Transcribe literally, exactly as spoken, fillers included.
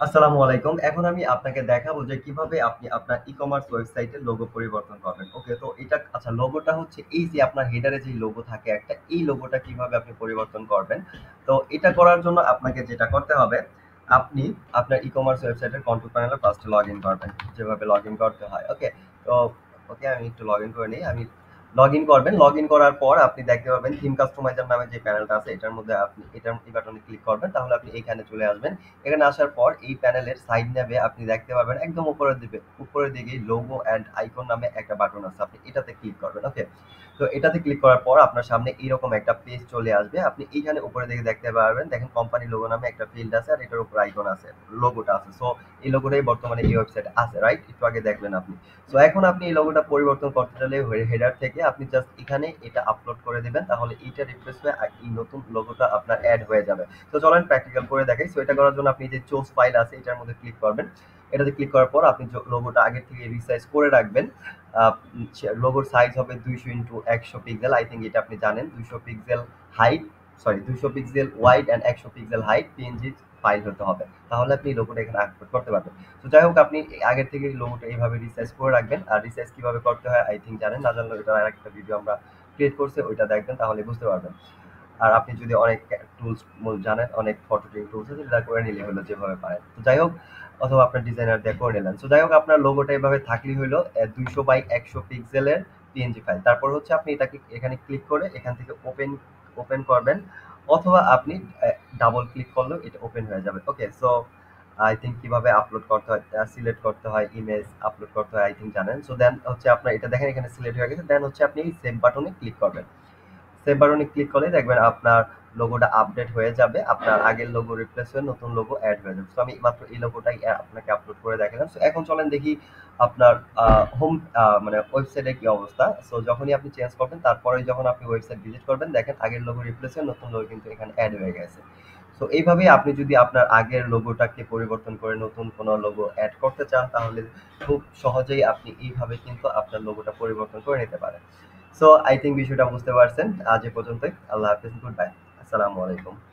আসসালামু আলাইকুম। এখন আমি আপনাকে দেখাবো যে কিভাবে আপনি আপনার ই-কমার্স ওয়েবসাইটের লোগো পরিবর্তন করবেন। ওকে, তো এটা আচ্ছা লোগোটা হচ্ছে এই যে আপনার হেডারে যে লোগো থাকে একটা, এই লোগোটা কিভাবে আপনি পরিবর্তন করবেন। তো এটা করার জন্য আপনাকে যেটা করতে হবে, আপনি আপনার ই-কমার্স ওয়েবসাইটের কন্ট্রোল প্যানেলে ফার্স্ট লগইন করবেন। যেভাবে লগইন করতে হয়। ওকে? তো ওকে আমি একটু লগইন করে নিই। আমি লগইন করবেন। লগইন করার পর আপনি দেখতে পাবেন থিম কাস্টমাইজার নামে যে প্যানেলটা আছে এটার মধ্যে আপনি এটার এই বাটনে ক্লিক করবেন। তাহলে আপনি এইখানে চলে আসবেন। এখানে আসার পর এই প্যানেলের সাইড ন্যাবে আপনি দেখতে পাবেন একদম উপরের দিকে উপরের দিকেই লোগো অ্যান্ড আইকন নামে একটা বাটন আছে। আপনি এটাতে ক্লিক করবেন। ওকে? তো এটাতে ক্লিক করার পর আপনার সামনে এরকম একটা পেজ চলে আসবে। আপনি এইখানে উপরের দিকে দেখতে পারবেন। দেখেন কোম্পানি লোগো নামে একটা ফিল্ড আছে আর এটার উপর আইকন আছে। লোগোটা আছে। সো এই লোগোটাই বর্তমানে এই ওয়েবসাইটে আছে, রাইট? একটু আগে দেখলেন আপনি। সো এখন আপনি এই লোগোটা পরিবর্তন করতে চাইলে হেডার থেকে আপনি জাস্ট এখানে এটা আপলোড করে দিবেন। তাহলে এইটা রিপ্লেস হয়ে আর এই নতুন লোগোটা আপনার এড হয়ে যাবে। তো চলেন প্র্যাকটিক্যাল করে দেখাই। সো এটা করার জন্য আপনি যে চুজ ফাইল আছে এটার মধ্যে ক্লিক করবেন। এটাতে ক্লিক করার পর আপনি লোগোটা আগে থেকে রিসাইজ করে রাখবেন। লোগোর সাইজ হবে দুইশো ইন্টু একশো পিক্সেল। আই থিঙ্ক এটা আপনি জানেন। দুইশো পিক্সেল হাইট, সরি দুইশো পিক্সেল ওয়াইড অ্যান্ড একশো পিক্সেল হাইট পিএনজি ফাইল হতে হবে। তাহলে আপনি এই লোগোটা এখানে আপলোড করতে পারবেন। তো যাই হোক আপনি আগের থেকে লোগোটা এইভাবে রিসাইজ করে রাখবেন। আর রিসাইজ কিভাবে করতে হয় আই থিঙ্ক জানেন। না জানলে এটার আরেকটা ভিডিও আমরা ক্রিয়েট করছি, ওইটা দেখবেন তাহলে বুঝতে পারবেন। আর আপনি যদি অনেক টুলস জানেন, অনেক ফটো টুলস আছে যেটা করে নিলে হলো যেভাবে পারেন। তো যাই হোক, অথবা আপনার ডিজাইনার দিয়ে করে নিলেন। তো যাই হোক আপনার লোগোটা এভাবে থাকলেই হলো দুইশো বাই একশো পিক্সেলের পিএনজি ফাইল। তারপর হচ্ছে আপনি এটাকে এখানে ক্লিক করে এখান থেকে ওপেন ওপেন করবেন, অথবা আপনি ডাবল ক্লিক করলেও এটা ওপেন হয়ে যাবে। ওকে, সো আই থিঙ্ক কিভাবে আপলোড করতে হয়, সিলেক্ট করতে হয়, ইমেজ আপলোড করতে হয় আই থিঙ্ক জানেন। সো দেন হচ্ছে আপনার এটা দেখেন এখানে সিলেক্ট হয়ে গেছে। দেন হচ্ছে আপনি এই সেভ বাটনে ক্লিক করবেন। সেভ বাটনে ক্লিক করলে দেখবেন আপনার লোগোটা আপডেট হয়ে যাবে। আপনার আগের লোগো রিপ্লেস হয়ে নতুন লোগো অ্যাড হয়ে যাবে। তো আমি মাত্র এই লোগোটাই আপনাকে আপলোড করে দেখালাম। সো এখন চলেন দেখি আপনার হোম মানে ওয়েবসাইটের কি অবস্থা। সো যখনই আপনি চেঞ্জ করবেন তারপরে যখন আপনি ওয়েবসাইট ভিজিট করবেন দেখেন আগের লোগো রিপ্লেস হয়ে নতুন লোগো কিন্তু এখানে অ্যাড হয়ে গেছে। সো এইভাবেই আপনি যদি আপনার আগের লোগোটাকে পরিবর্তন করে নতুন কোনো লোগো অ্যাড করতে চান তাহলে খুব সহজেই আপনি এইভাবে কিন্তু আপনার লোগোটা পরিবর্তন করে নিতে পারেন। সো আই থিঙ্ক বিষয়টা বুঝতে পারছেন। আজ এ পর্যন্তই। আল্লাহ হাফিজ, গুড বাই, আসসালামু আলাইকুম।